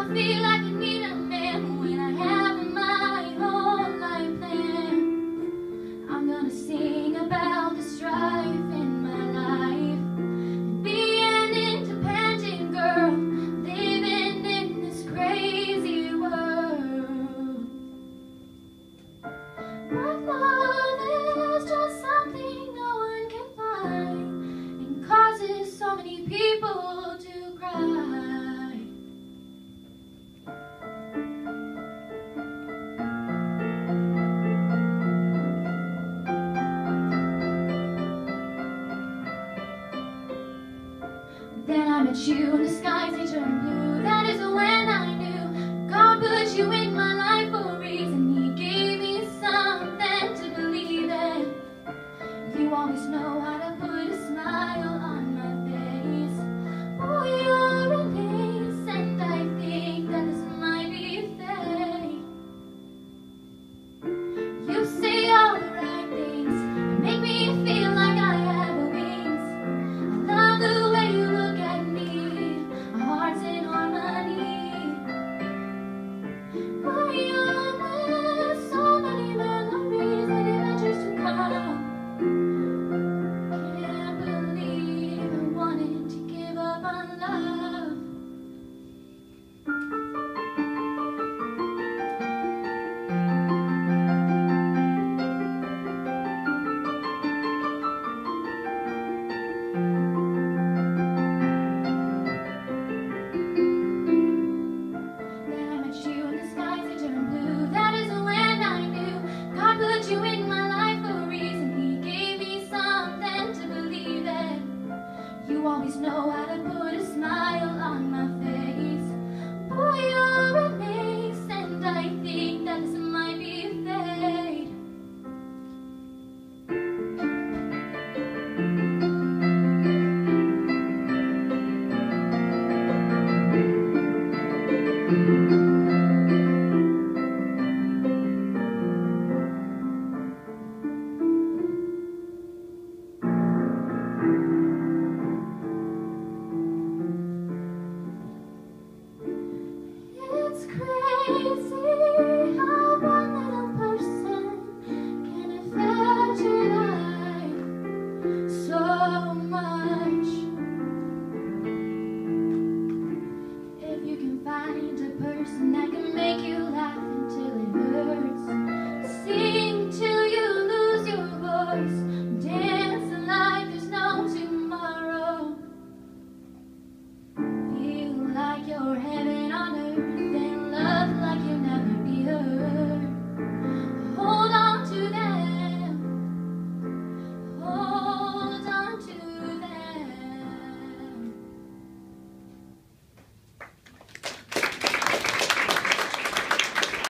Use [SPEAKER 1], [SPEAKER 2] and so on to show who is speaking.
[SPEAKER 1] feel like I need a man when I have my whole life planned. I'm gonna sing about the strife in my life and be an independent girl living in this crazy world. But love is just something no one can find and causes so many people to cry. Then I met you and the skies they turned blue. That is when I knew God put you in my life for a reason. He gave me something to believe in. You always know how to put a smile on my face. Oh, you're an ace, and I think that this might be fate. You say all the right things and make me feel like I have wings. I love the way you look at me, our hearts in harmony. We're young with so many memories and adventures to come. Can't believe I wanted to give up on love. Then I met you and the skies they turned blue. That is when I knew God put you in my life for a reason. He gave me something to believe in. You always know how to put a smile on my face. Boy, you're an ace, and I think that this might be fate. It's crazy how one little person can affect your life so much. If you can find a person that can make you laugh until it hurts.